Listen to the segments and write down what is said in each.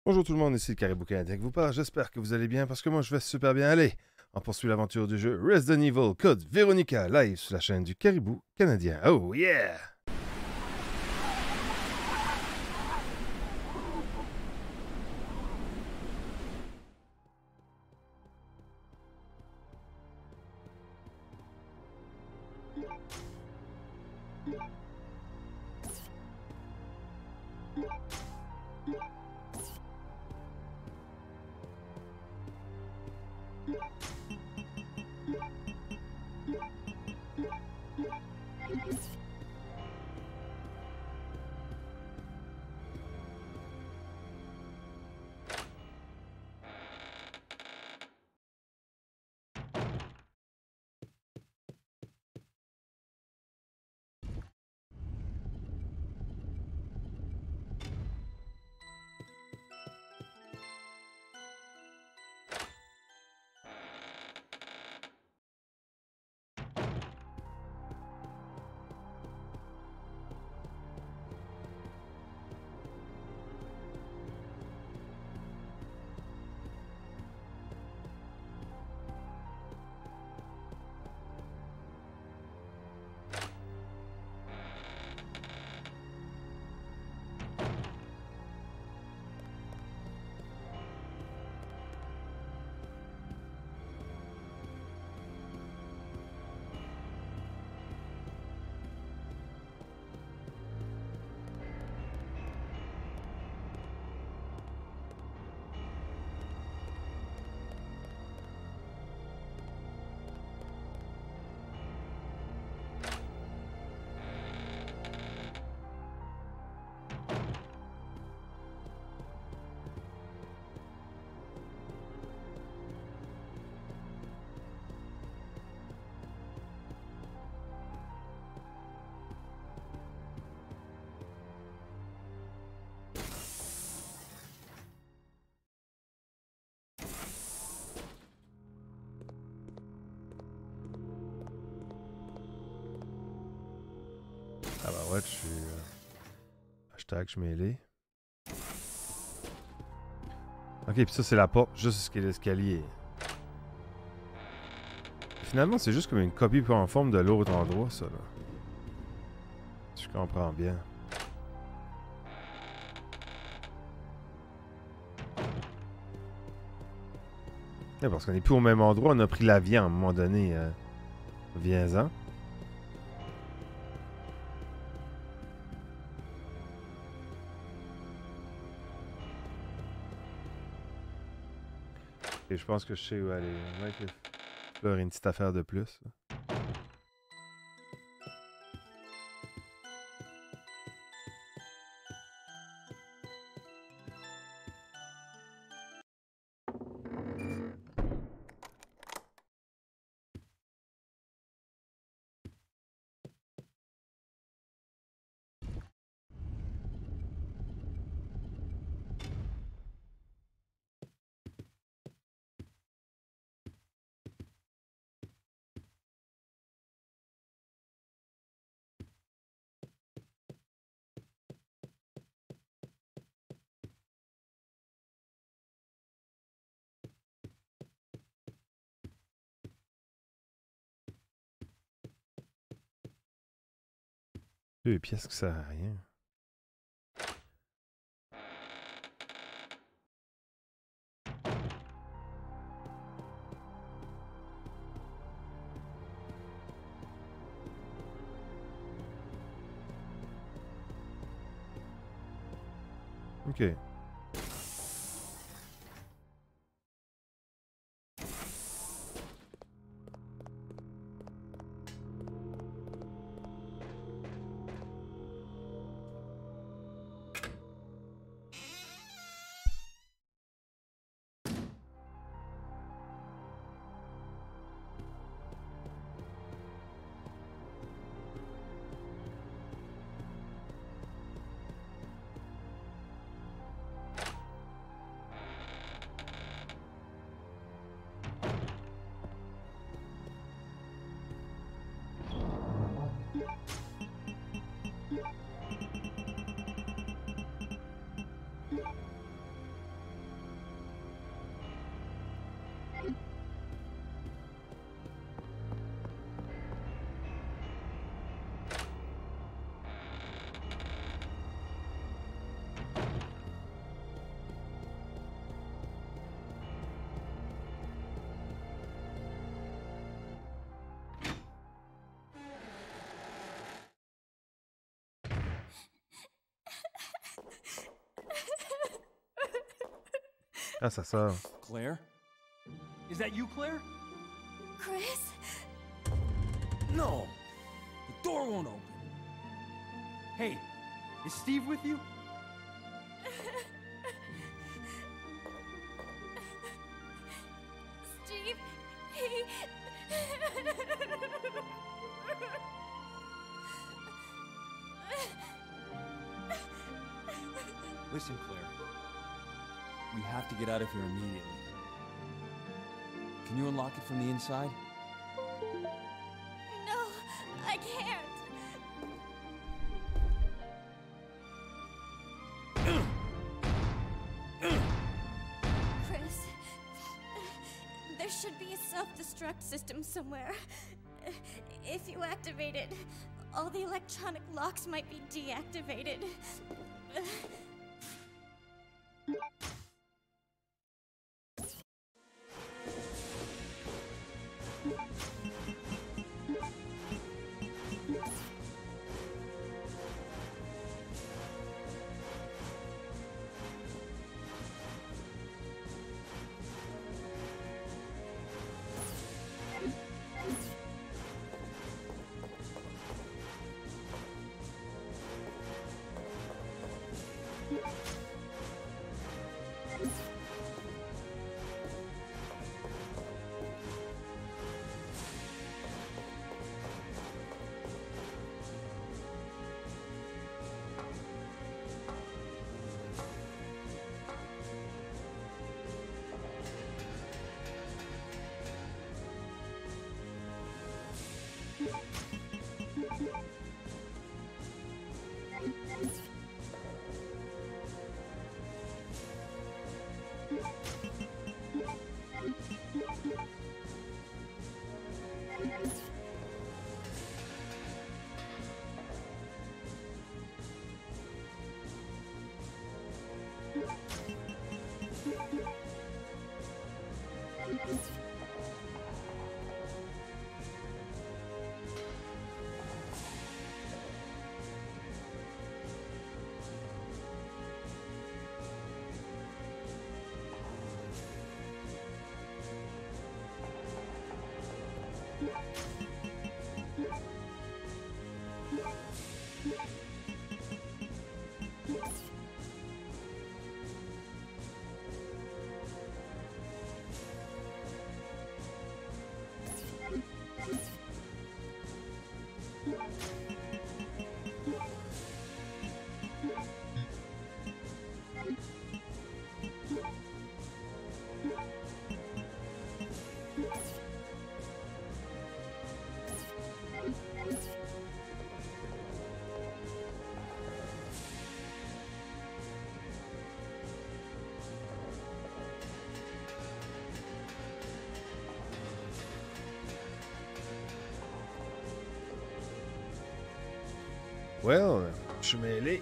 Bonjour tout le monde, ici le Caribou Canadien qui vous parle. J'espère que vous allez bien parce que moi je vais super bien aller. On poursuit l'aventure du jeu Resident Evil Code Veronica live sur la chaîne du Caribou Canadien. Oh yeah! Ah bah ouais, je suis... hashtag, je suis mêlé. Ok, puis ça c'est la porte, juste ce qui est l'escalier. Finalement, c'est juste comme une copie en forme de l'autre endroit, ça là. Si je comprends bien. Ouais, parce qu'on n'est plus au même endroit, on a pris l'avion à un moment donné. Viens-en. Et je pense que je sais où aller. Ouais, là, il y a une petite affaire de plus. Deux pièces qui servent à rien. Ok. Ah, ça sort. Claire? Is that you, Claire? Chris? No! The door won't open. Hey, is Steve with you? Steve, he... Listen, Claire. We have to get out of here immediately. Can you unlock it from the inside? No, I can't. Chris, there should be a self-destruct system somewhere. If you activate it, all the electronic locks might be deactivated. Well, je suis mêlé.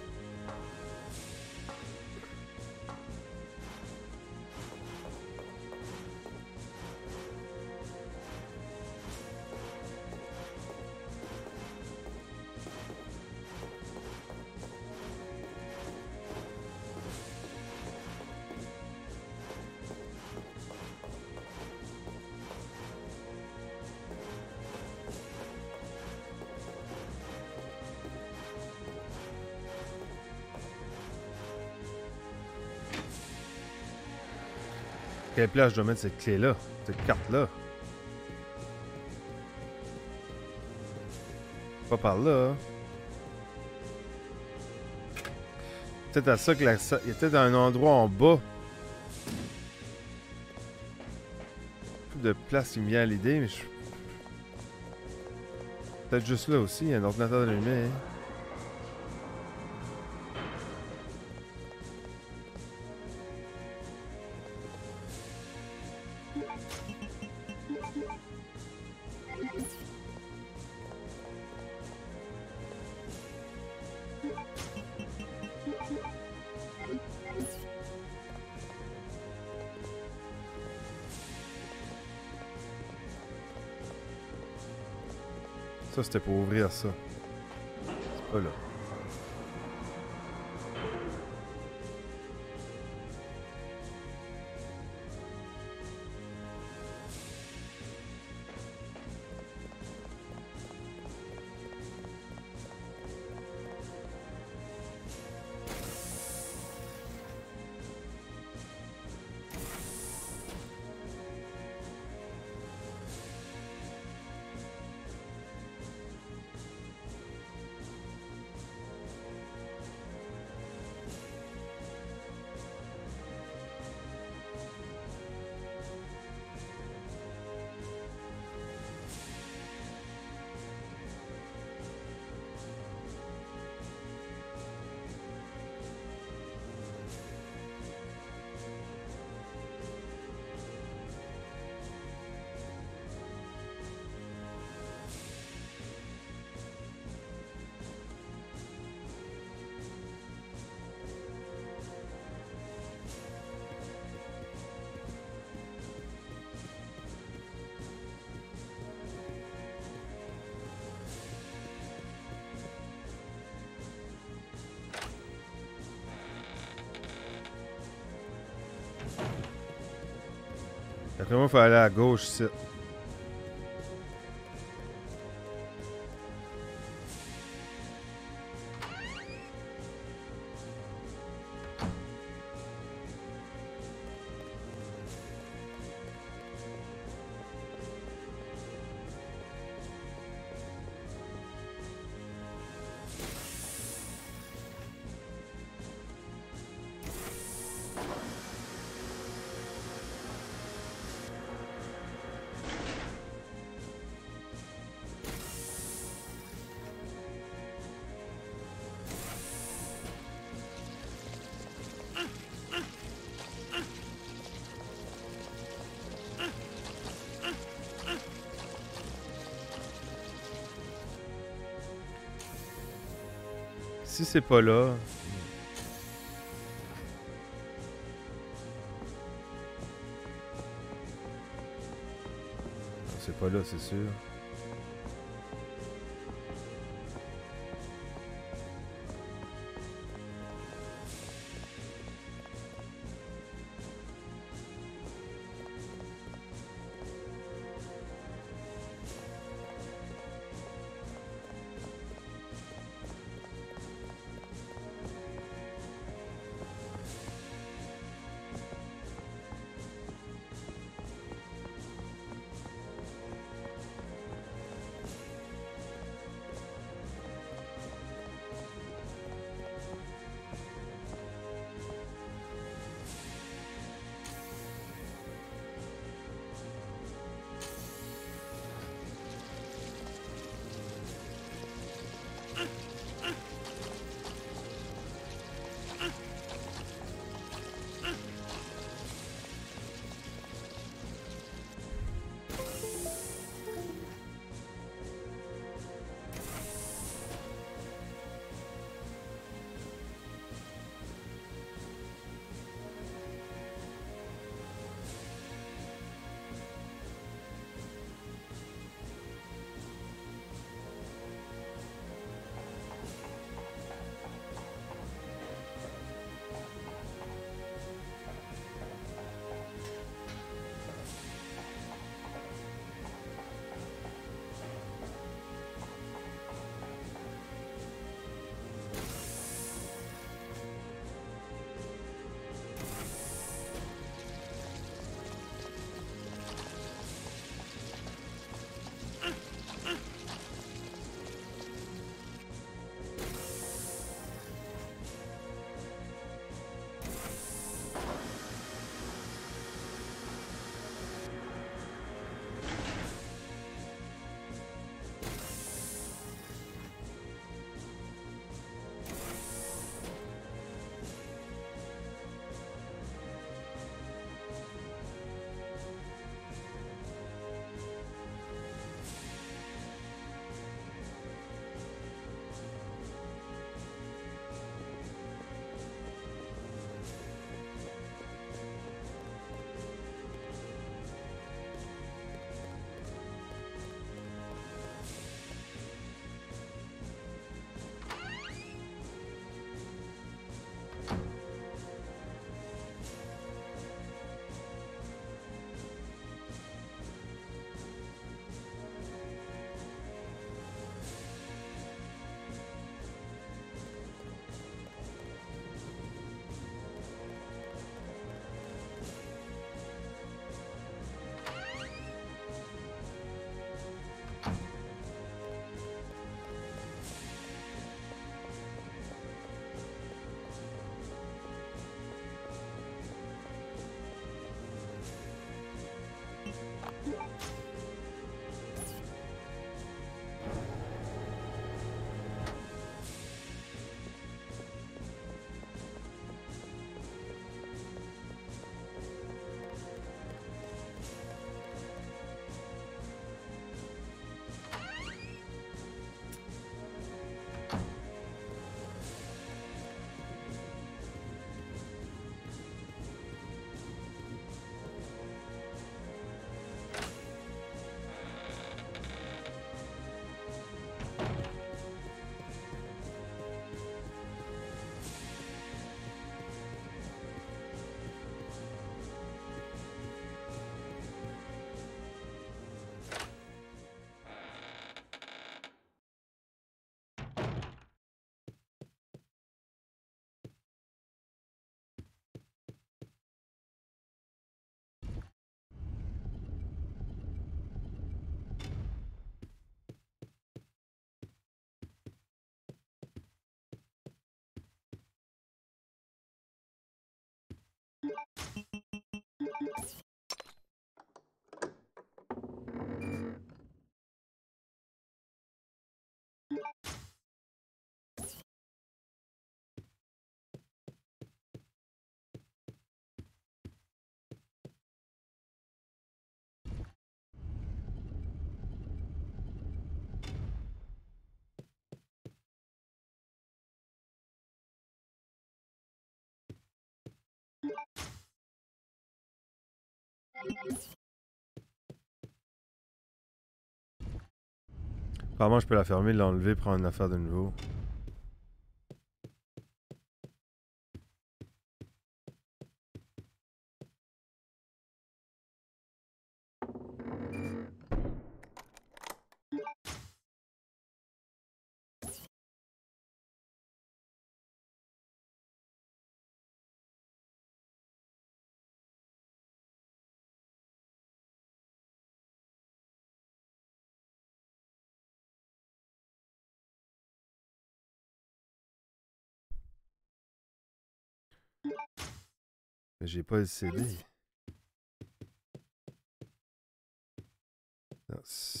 Quelle place je dois mettre cette clé-là? Cette carte-là? Pas par là. Hein? Peut-être à ça que la... Il y a peut-être un endroit en bas. Plus de place qui me vient à l'idée, mais je... Peut-être juste là aussi, il y a un ordinateur de lumière. Ça, c'était pour ouvrir ça. C'est pas là. D'après moi, il faut aller à gauche, ici. Si c'est pas là... C'est pas là, c'est sûr. Apparemment, je peux la fermer, l'enlever, prendre une affaire de nouveau. Mais j'ai pas le CD. Non,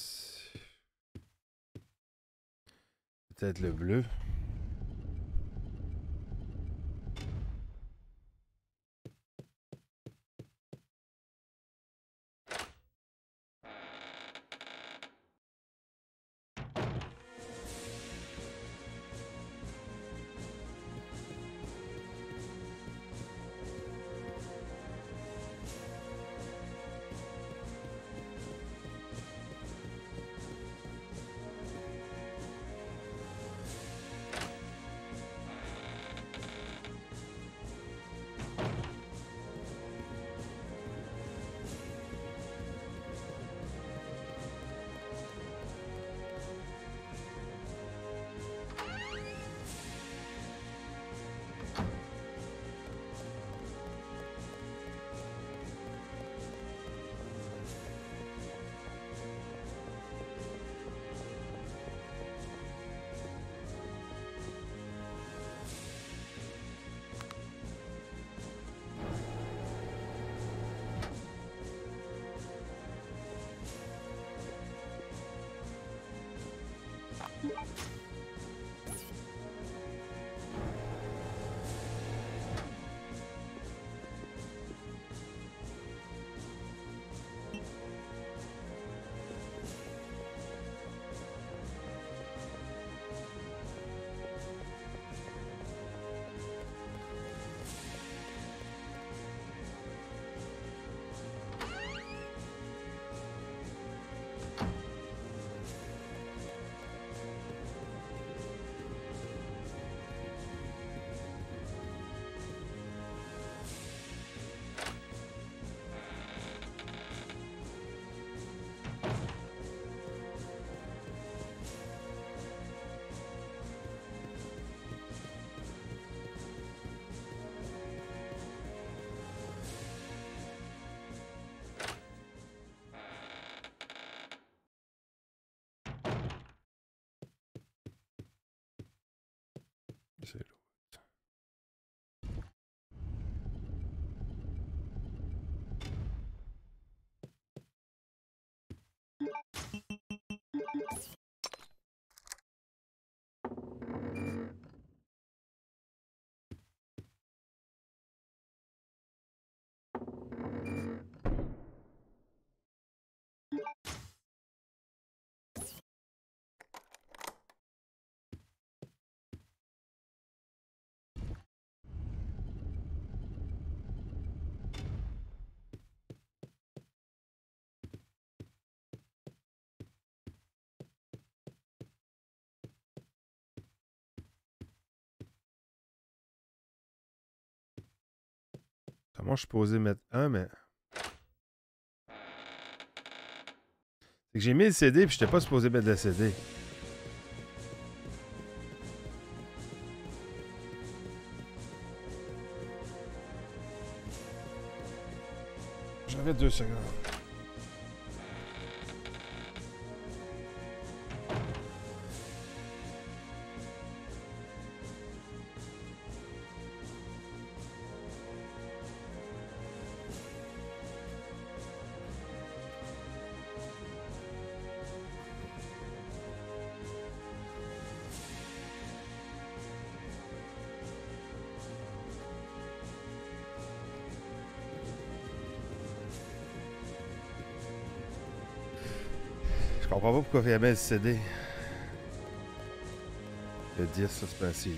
peut-être le bleu. C'est l'autre. Comment je suis supposé mettre un, mais... C'est que j'ai mis le CD puis j'étais pas supposé mettre le CD. J'avais 2 secondes. Je comprends pas pourquoi il y avait le CD. Le 10, ça c'est pas un CD.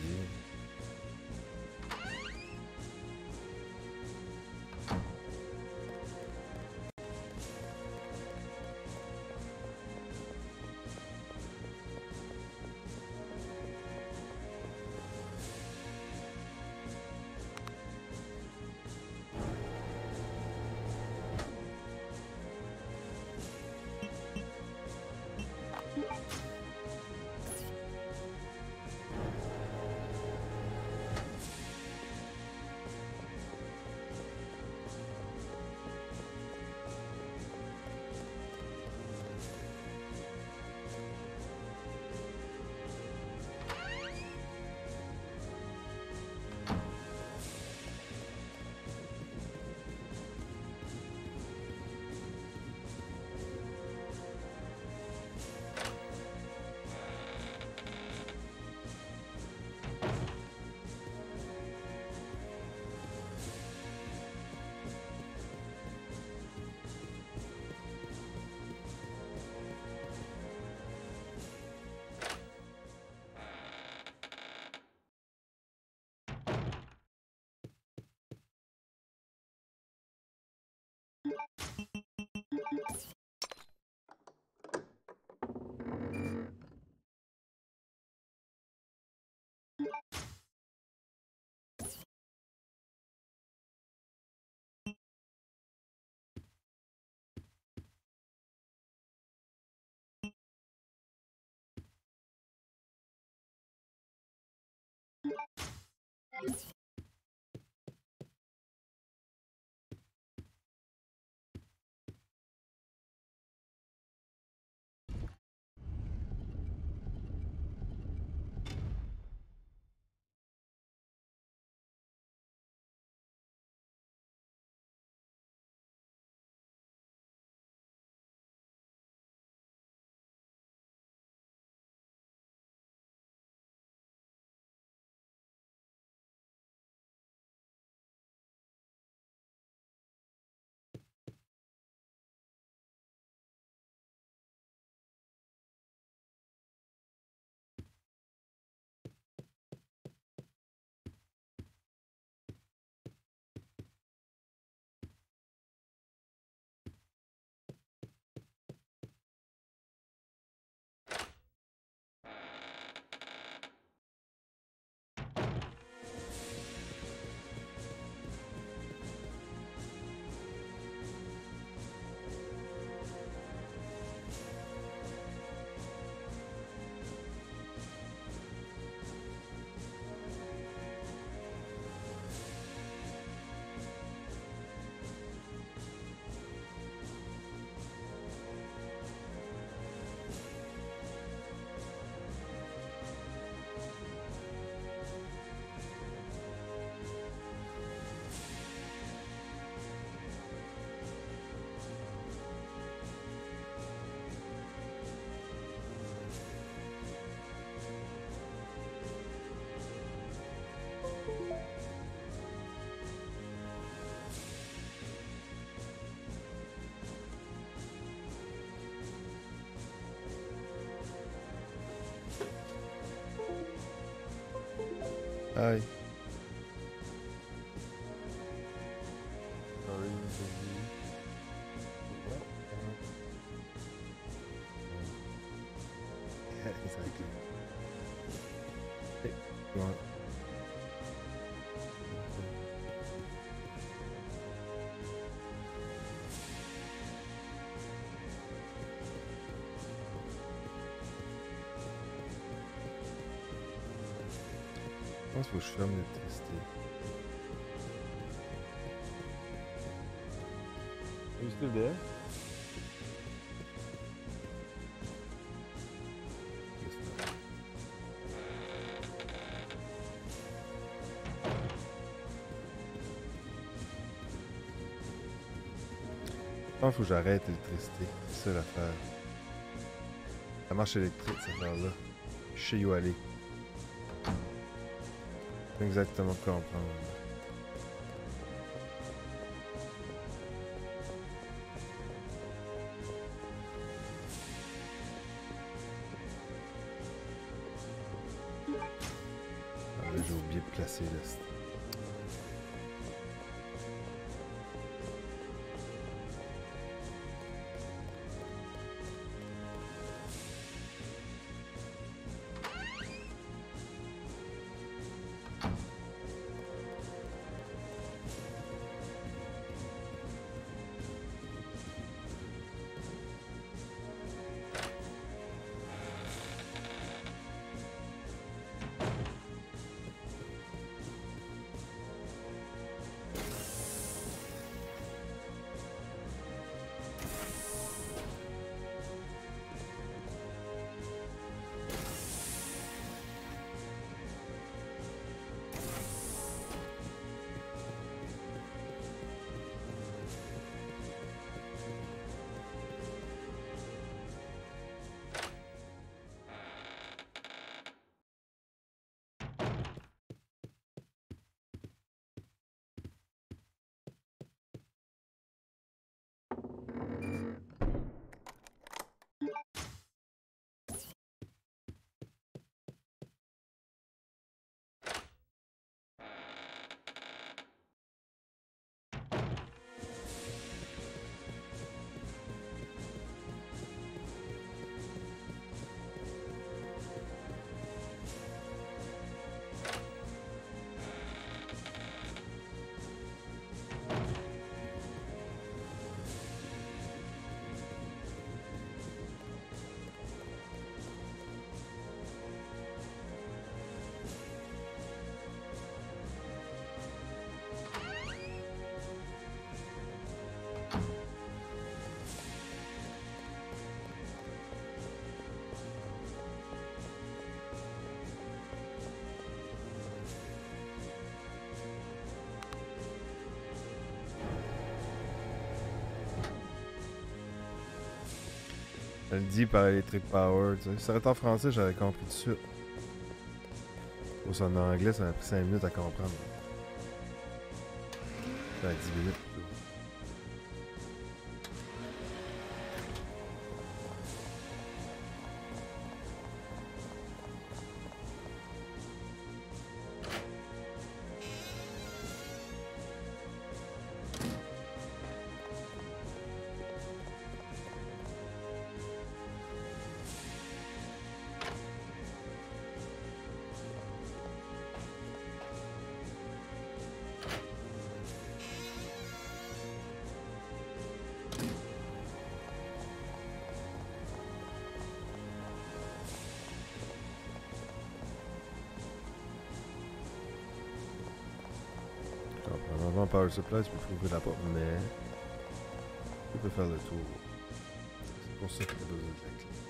Aïe. Yeah, exactly. Hey, go on. Je pense qu'il faut que je ferme l'électricité. Are you still there? Yes, no. Je pense qu'il faut que j'arrête l'électricité. C'est ça l'affaire. La marche électrique, cette affaire-là. Je sais où aller. Exactement comprendre. Ah, là, j'ai oublié de placer le... Elle dit par Electric Power, tu sais. Si ça aurait été en français, j'aurais compris tout de suite. Ou ça en anglais, ça m'a pris 5 minutes à comprendre. Ça a 10 minutes plutôt. Avant Power Supply, tu peux trouver la porte, mais tu peux faire le tour. C'est pour ça que tu as besoin de la clé.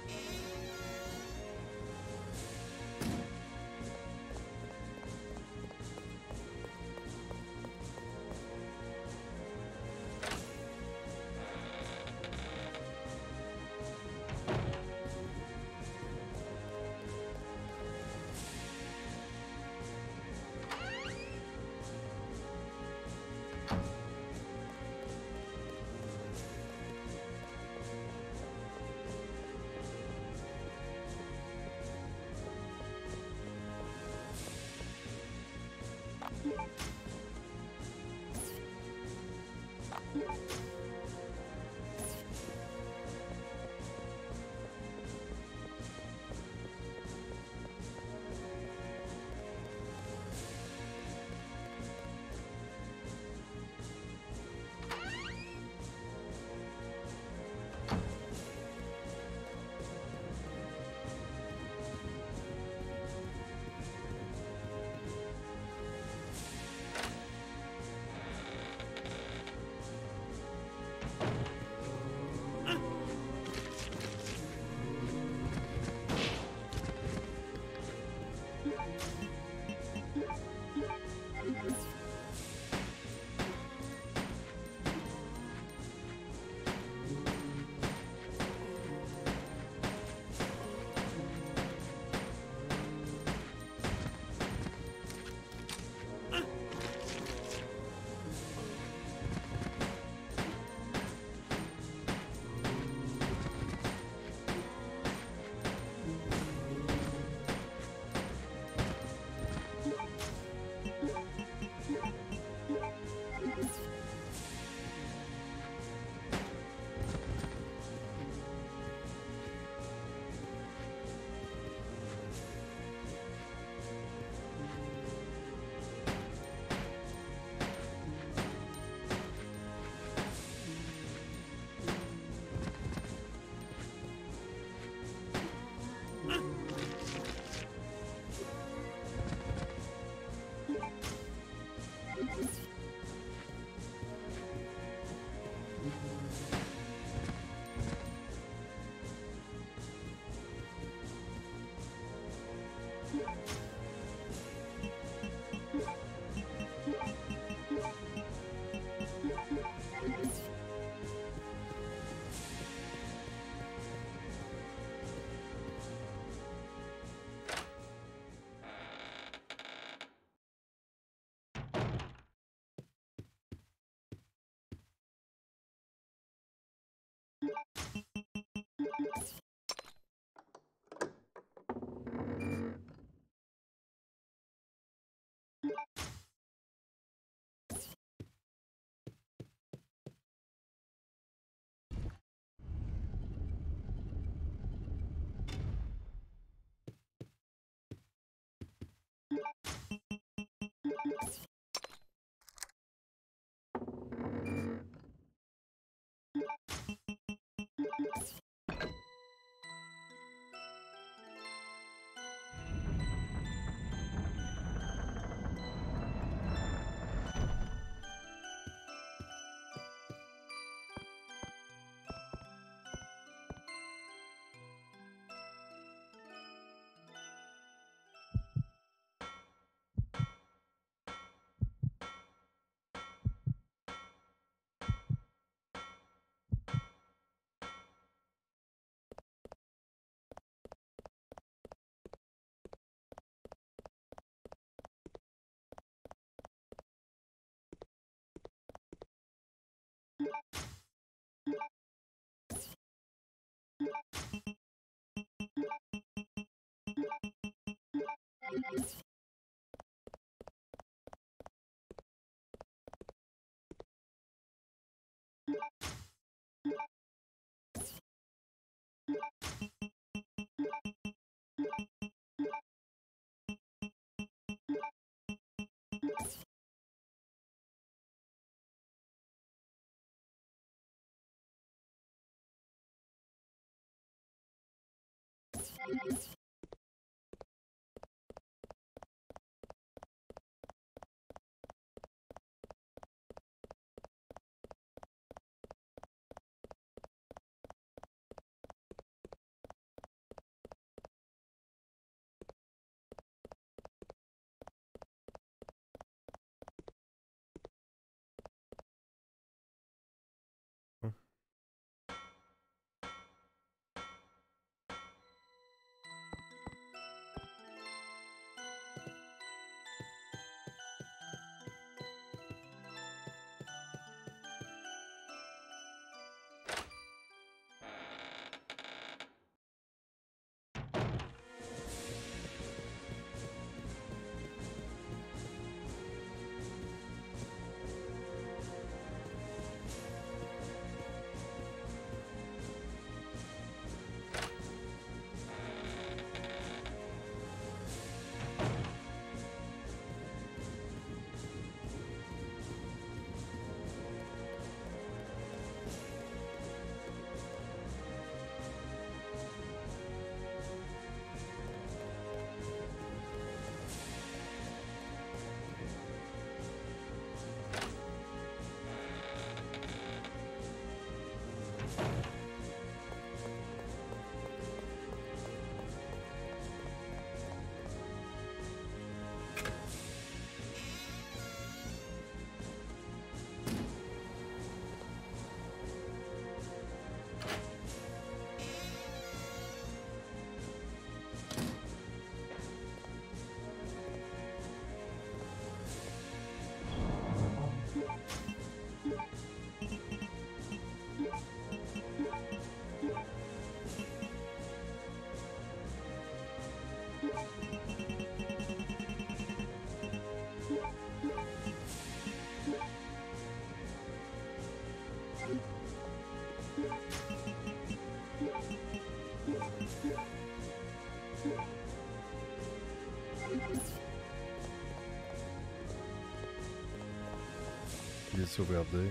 Il est sauvegardé.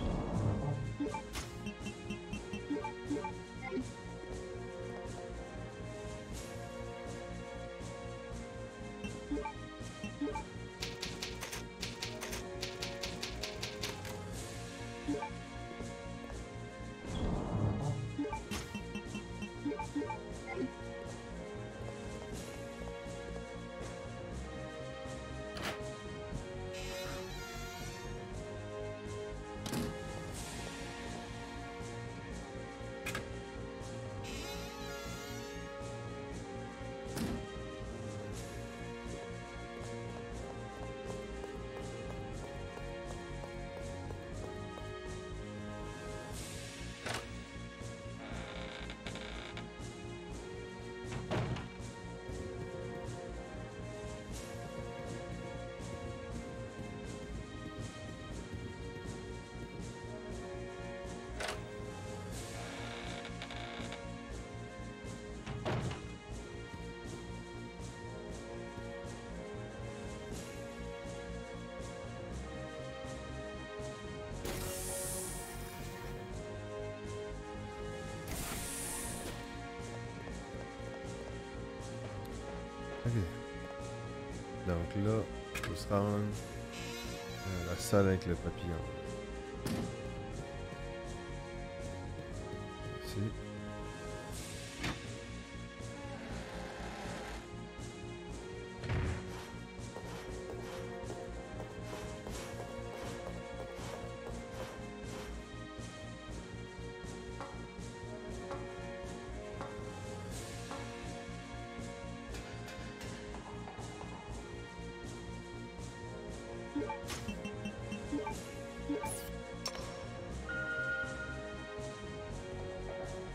Ok. Donc là, il faut se rendre à la salle avec le papillon. Ici.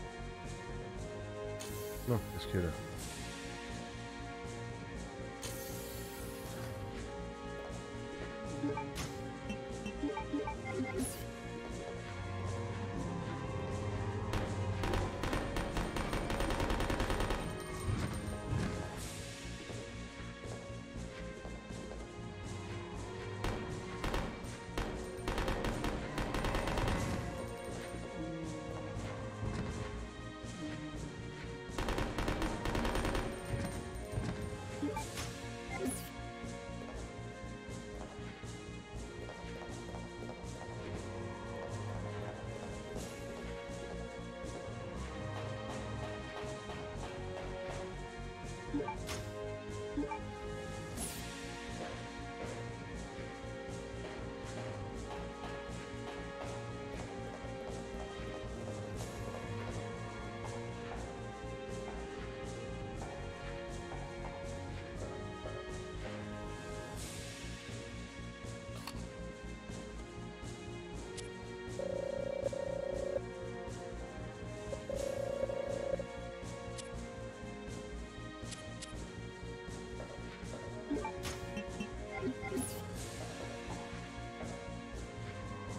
Non, qu'est-ce qu'il y a là?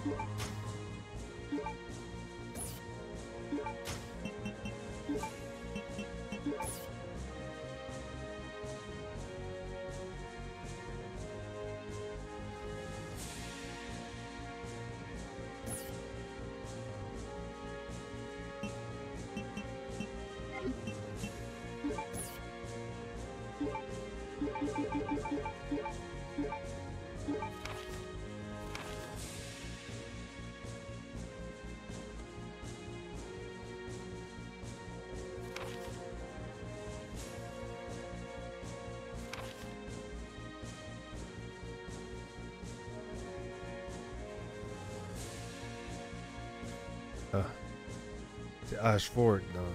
Ah. C'est Ashford, non.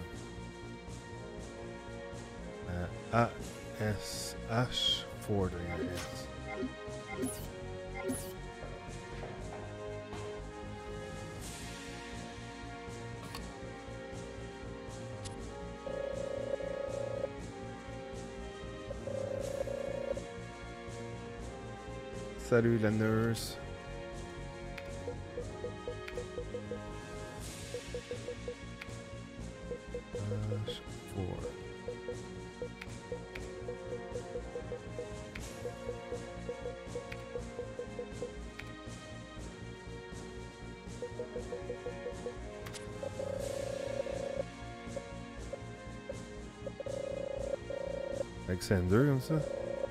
A-S... Ashford, I guess. Salut la nurse. Ashford. Alexander, comme ça?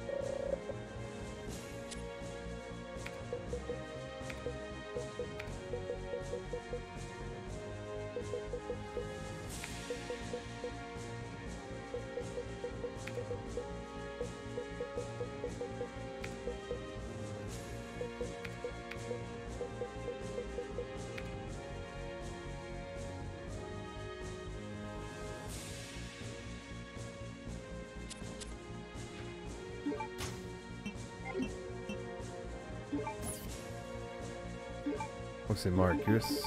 Oh, c'est Marcus.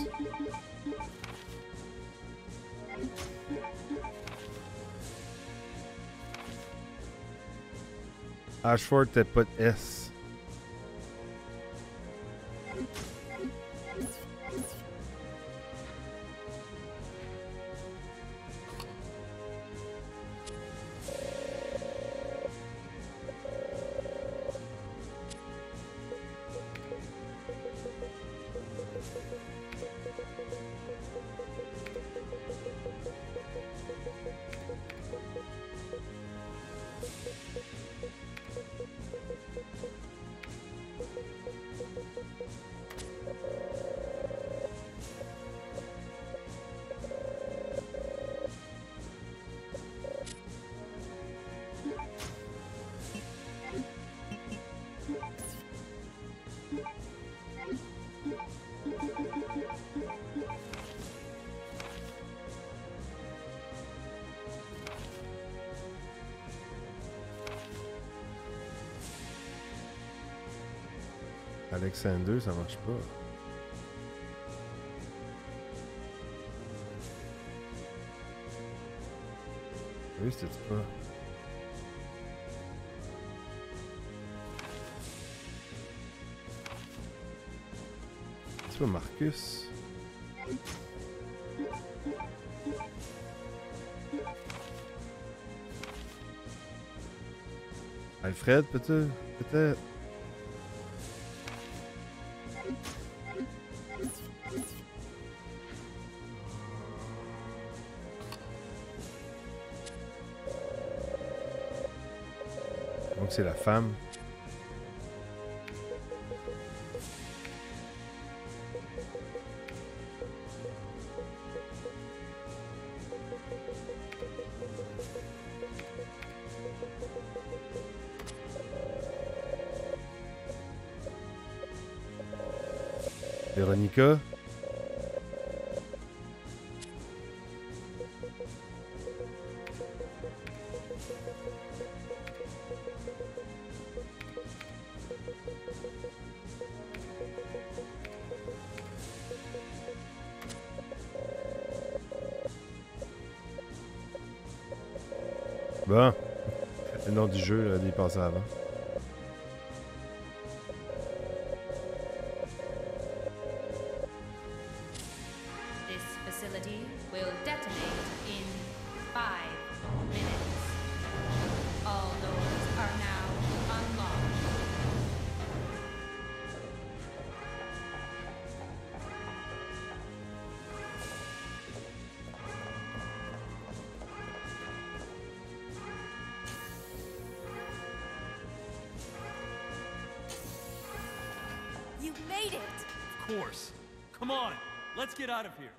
Ashford, t'as pas de S. Alexander, ça marche pas. Oui, c'était pas. C'est pas Marcus. Alfred, peut-être? Peut-être. Donc c'est la femme. Véronica. Bon. Le nom du jeu, là, il est passé avant. facility will detonate in 5 minutes. All doors are now unlocked. You made it! Of course. Come on, let's get out of here.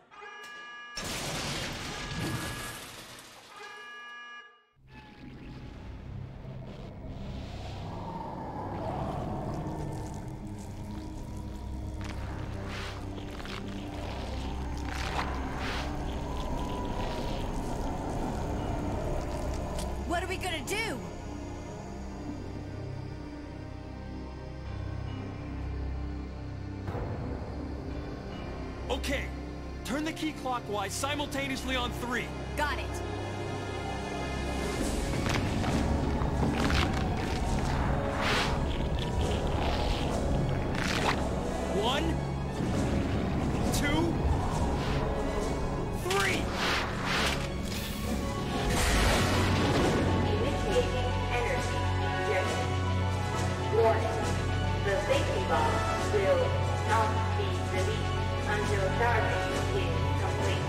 What are we gonna do? Okay, turn the key clockwise simultaneously on 3. Got it. One, 2, 3. Initiating energy injection. Warning. The safety valve will not be released until charging is complete.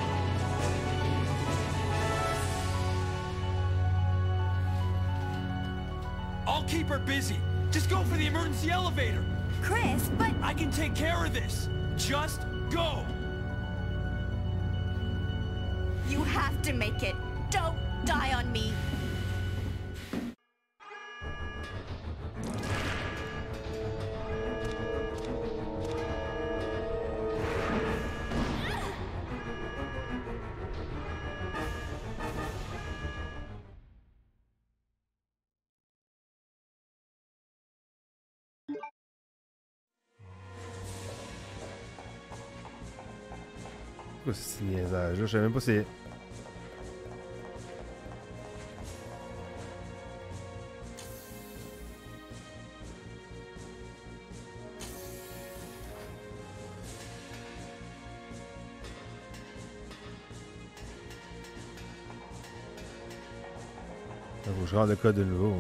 I'll keep her busy. Just go for the emergency elevator. Chris, but I can take care of this. Just go. you have to make it. Don't die on me. Pourquoi c'est ce niaisage? Je savais même pas c'est. Faut que je rende le code de nouveau.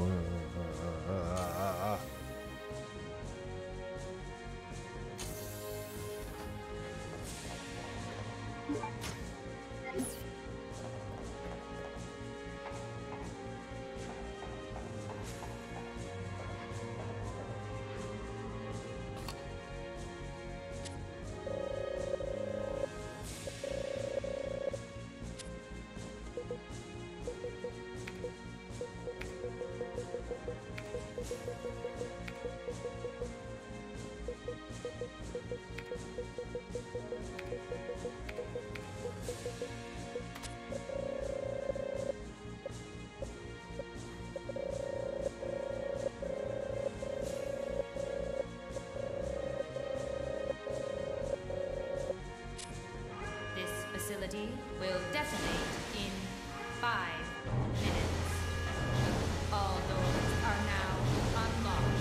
This facility will detonate in 5 minutes. All doors are now unlocked.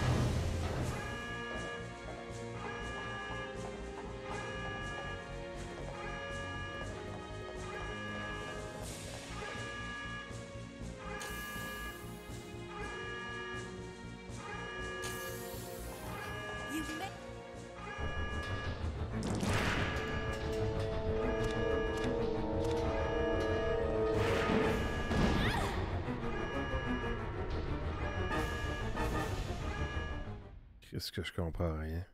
You made. Qu'est-ce que je comprends rien?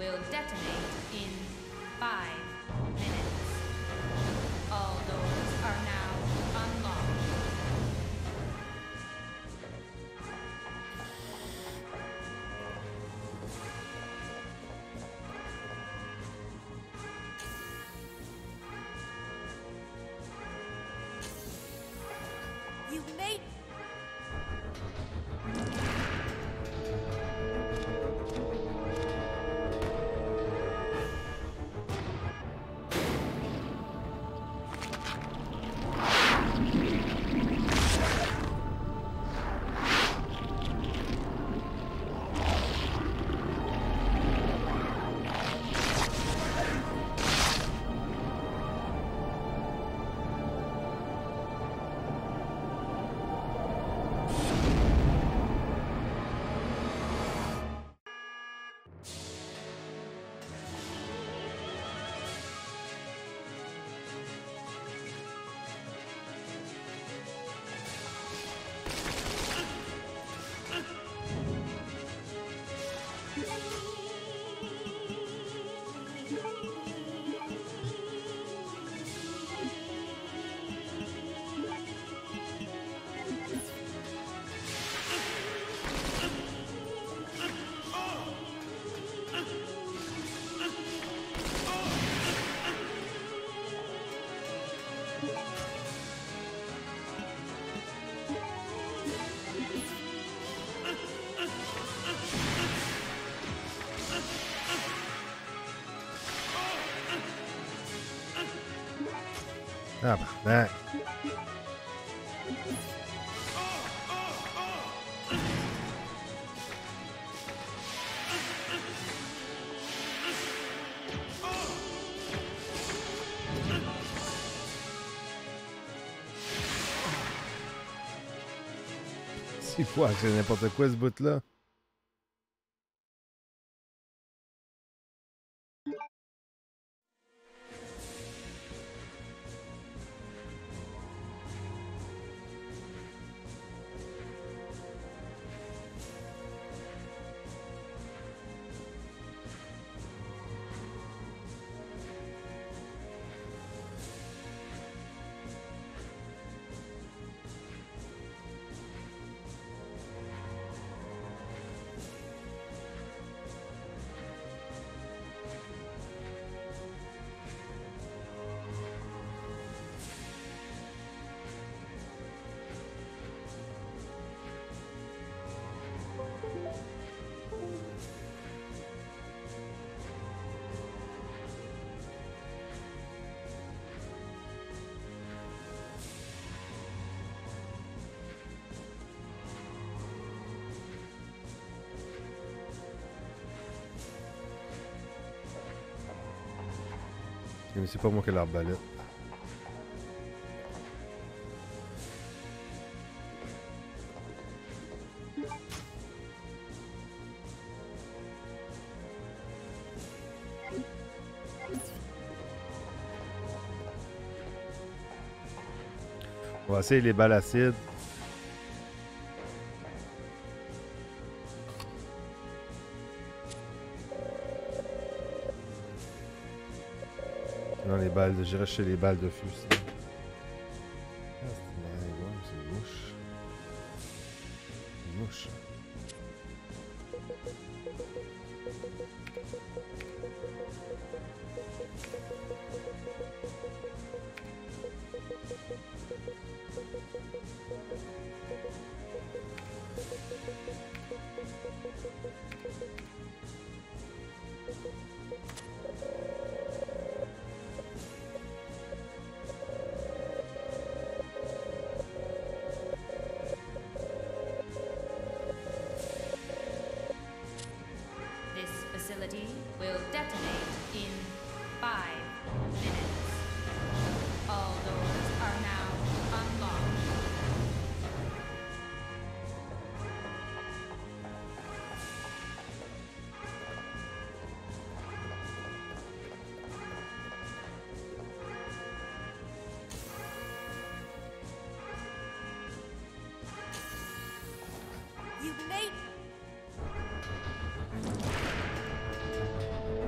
will detonate in 5 minutes. All doors are now unlocked. You made. Ah, ben. C'est quoi, c'est n'importe quoi ce bout-là? Mais c'est pas moi qui ai l'arbalète. On va essayer les balles acides. Non, les balles de... J'irai chez les balles de fusil. Ah, c'est une mouche. Une mouche. Facility will detonate in 5 minutes. All doors are now unlocked. You made.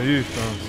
a eu, je pense.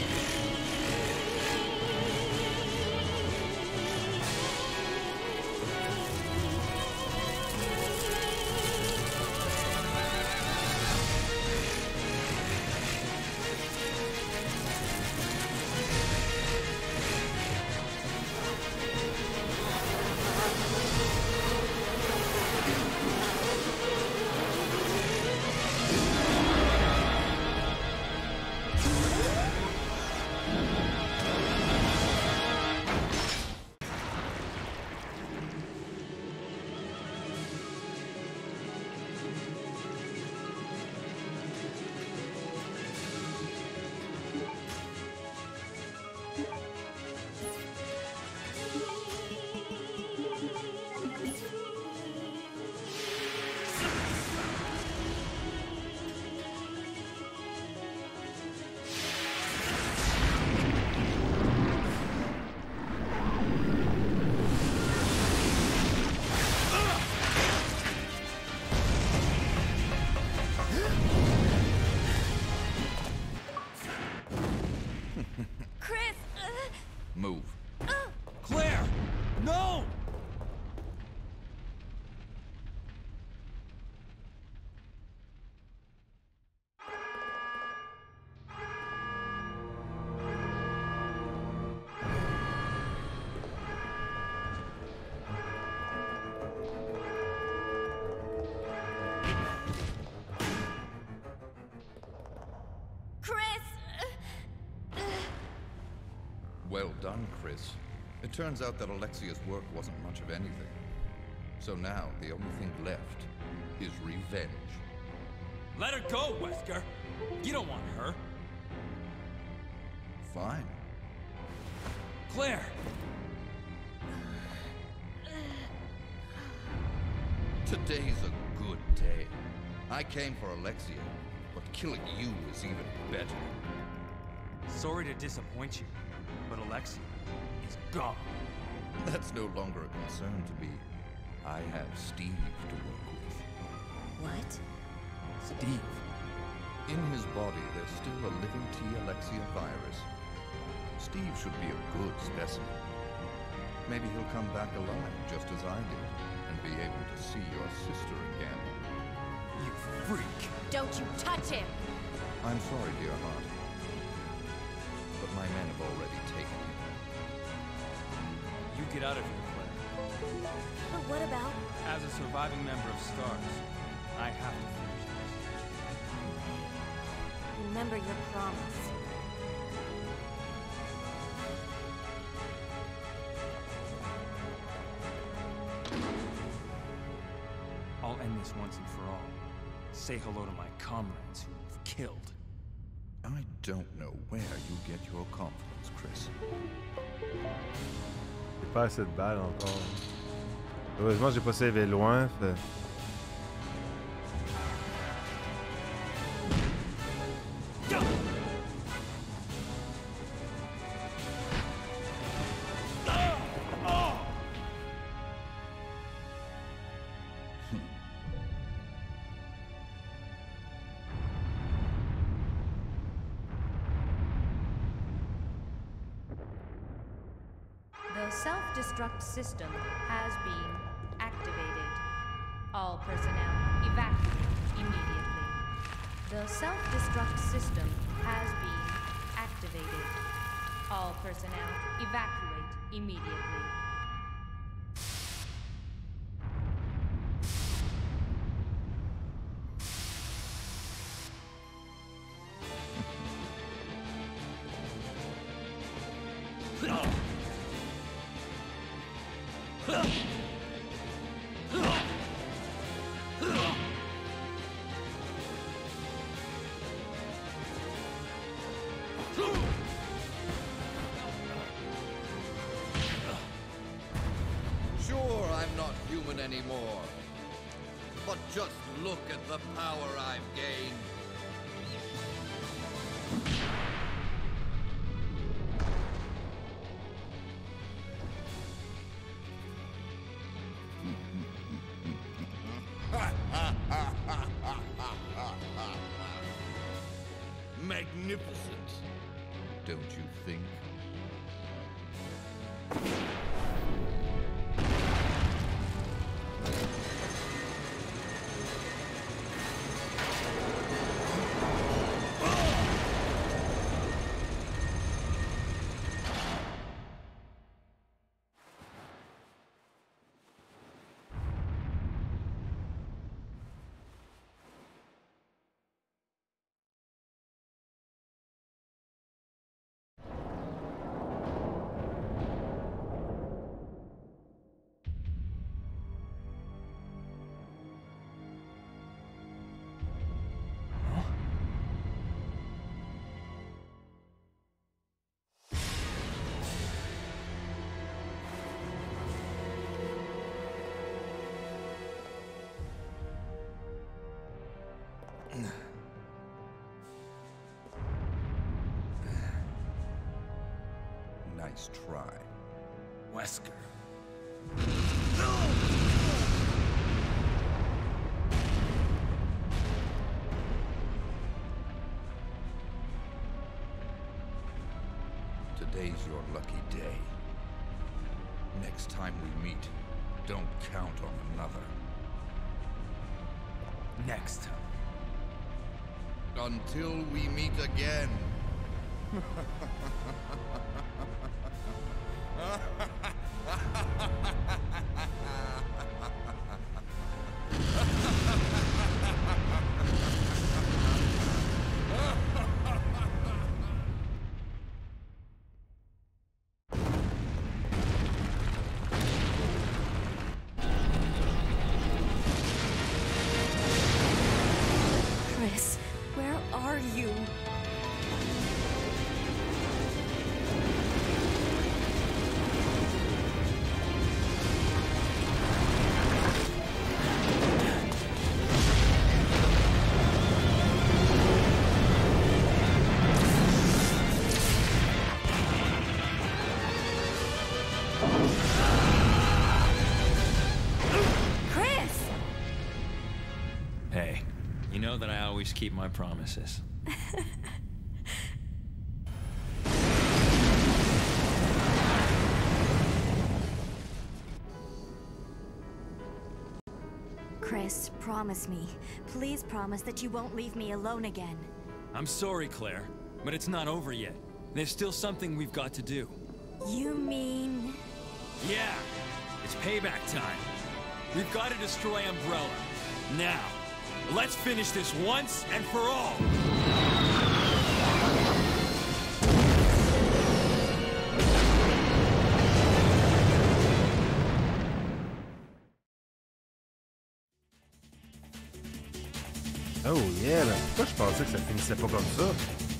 Chris! Move. Claire! No! Chris! Well done, Chris. It turns out that Alexia's work wasn't much of anything. So now, the only thing left is revenge. Let her go, Wesker! You don't want her. Fine. Claire! Today's a good day. I came for Alexia, but killing you is even better. Sorry to disappoint you, but Alexia is gone. That's no longer a concern to me. I have Steve to work with. What? Steve. In his body, there's still a living T. Alexia virus. Steve should be a good specimen. Maybe he'll come back alive just as I did, and be able to see your sister again. You freak! Don't you touch him! I'm sorry, dear heart. But my men have already taken him. You get out of here, Claire. But what about... As a surviving member of STARS, I have to finish this. Remember your promise. I'll end this once and for all. Say hello to my comrades who you've killed. I don't know where you get your confidence, Chris. J'ai pas assez de balles encore. Heureusement, j'ai pas savé loin. Fait... The self-destruct system has been activated. All personnel evacuate immediately. The self-destruct system has been activated. All personnel evacuate immediately. Sure, I'm not human anymore. But just look at the power I've gained. Magnificent. don't you think? Nice try. Wesker. Today's your lucky day. Next time we meet, don't count on another. Next time. Until we meet again. Chris, where are you? Chris! Hey, you know that I always keep my promises. Chris, promise me. Please promise that you won't leave me alone again. I'm sorry, Claire, but it's not over yet. There's still something we've got to do. You mean... Yeah, it's payback time. We've got to destroy Umbrella. Now, let's finish this once and for all. Oh yeah, ben pourquoi je pensais que ça finissait pas comme ça?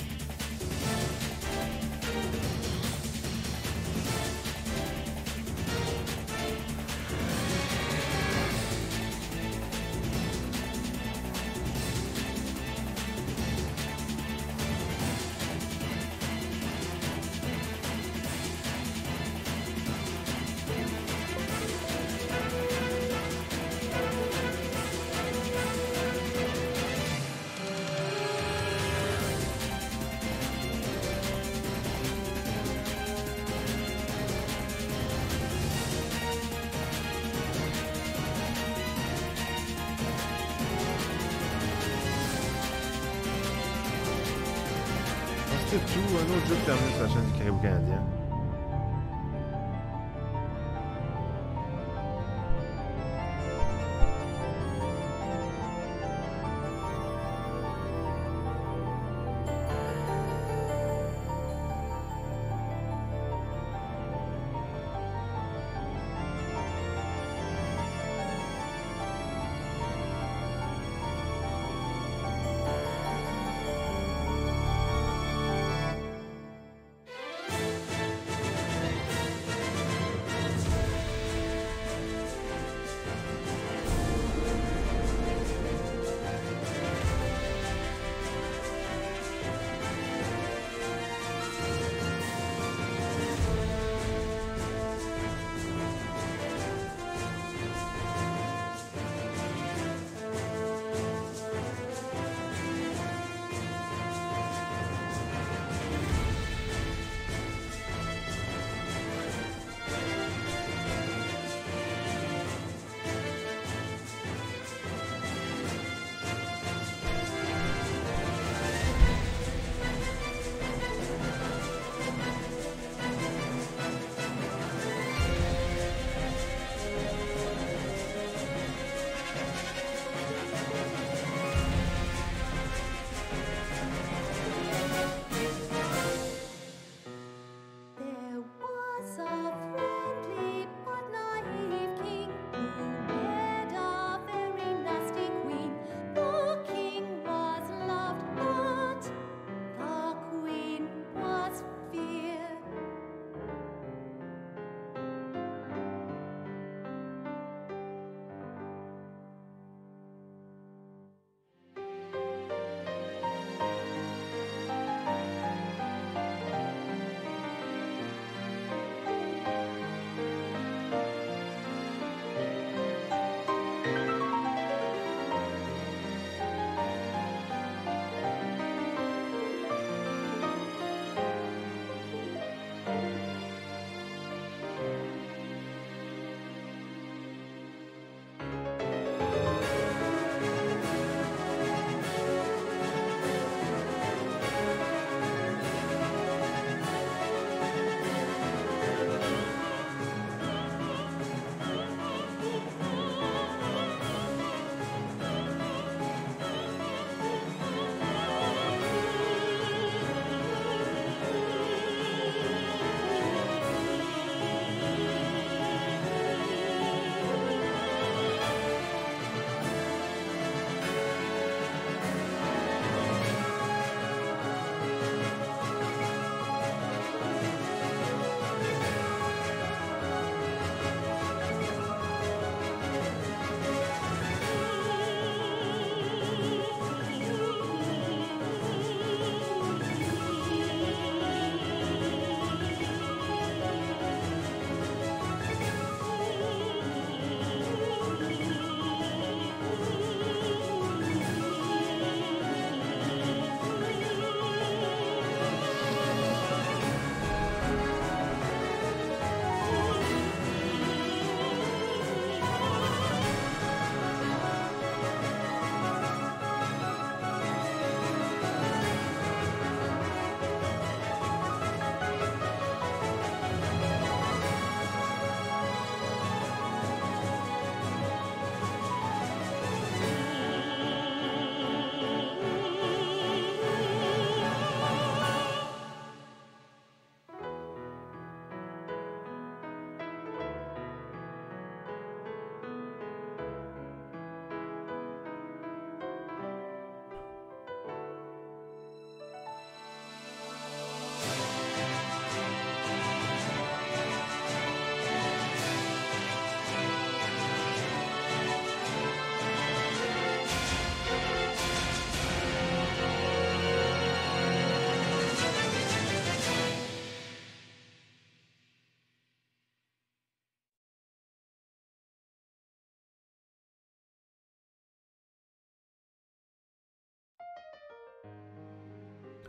C'est tout, un autre jeu de terminer sur la chaîne du Caribou canadien.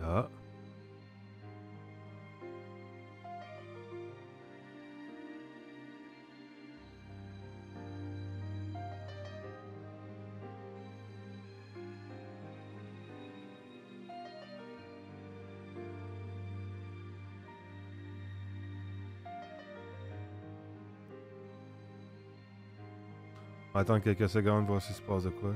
Ah. On va attendre quelques secondes, voir s'il se passe de quoi.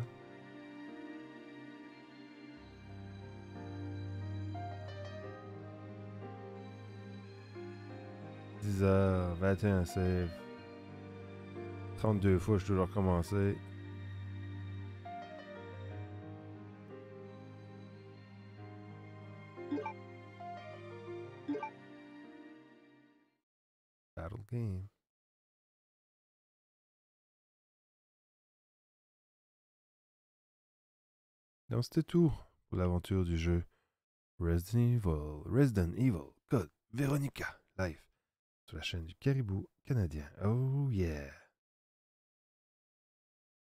« 10h21 save. 32 fois, je dois toujours recommencer. Battle game. Donc c'était tout pour l'aventure du jeu Resident Evil Code Veronica live sur la chaîne du Caribou canadien. Oh yeah!